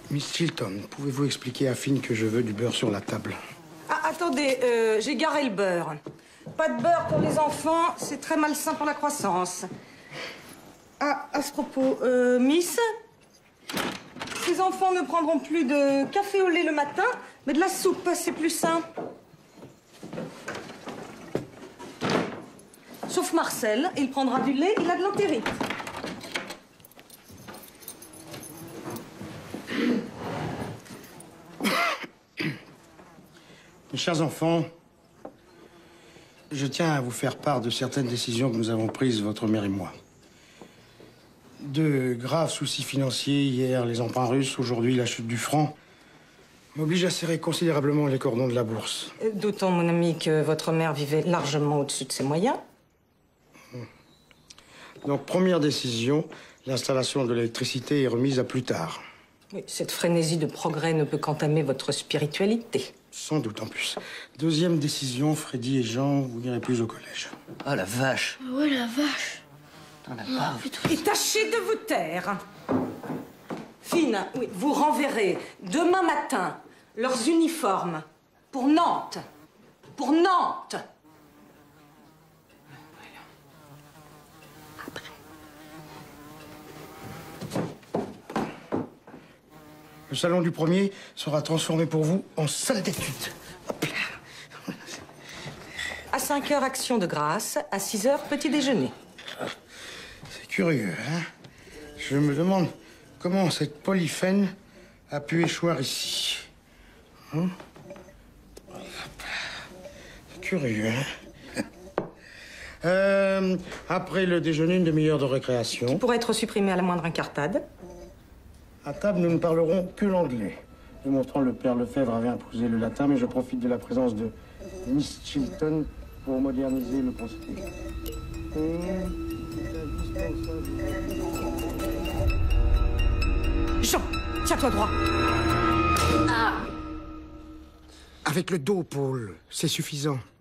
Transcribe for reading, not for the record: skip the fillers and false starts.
Miss Chilton, pouvez-vous expliquer à Finn que je veux du beurre sur la table? Ah, attendez, j'ai garé le beurre. Pas de beurre pour les enfants, c'est très malsain pour la croissance. Ah, à ce propos, Miss, ces enfants ne prendront plus de café au lait le matin, mais de la soupe, c'est plus sain. Sauf Marcel, il prendra du lait, il a de l'entérite. Mes chers enfants, je tiens à vous faire part de certaines décisions que nous avons prises, votre mère et moi. De graves soucis financiers, hier les emprunts russes, aujourd'hui la chute du franc, m'obligent à serrer considérablement les cordons de la bourse. D'autant, mon ami, que votre mère vivait largement au-dessus de ses moyens. Donc, première décision, l'installation de l'électricité est remise à plus tard. Oui, cette frénésie de progrès ne peut qu'entamer votre spiritualité. Sans doute en plus. Deuxième décision, Freddy et Jean, vous n'irez plus au collège. Oh la vache. Ouais, la vache. T'en as pas. Et tâchez de vous taire. Finn, oui, vous renverrez demain matin leurs uniformes pour Nantes. Pour Nantes. Le salon du premier sera transformé pour vous en salle d'études. Hop là. À 5 heures, action de grâce. À 6 heures, petit déjeuner. C'est curieux, hein? Je me demande comment cette Polyphène a pu échouer ici. Hein? C'est curieux, hein? Après le déjeuner, une demi-heure de récréation. Qui pourrait être supprimé à la moindre incartade. À table, nous ne parlerons que l'anglais. Démontrant le père Lefebvre avait imposé le latin, mais je profite de la présence de Miss Chilton pour moderniser le procédé. Jean, tiens-toi droit. Avec le dos, Paul, c'est suffisant.